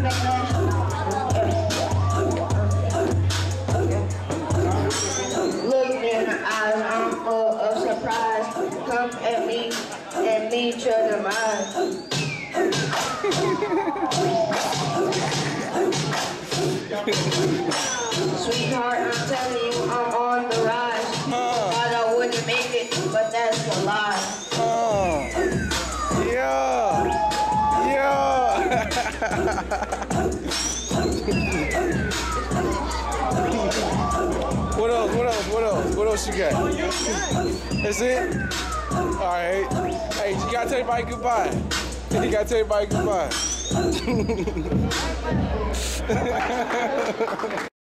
Look me in the eyes, I'm full of surprise. Come at me and meet your demise. Sweetheart, I'm telling you, I'm on the rise. Thought I wouldn't make it, but that's a lie. Yeah. What else you got? That's it? Alright. Hey, you gotta tell everybody goodbye. You gotta tell everybody goodbye.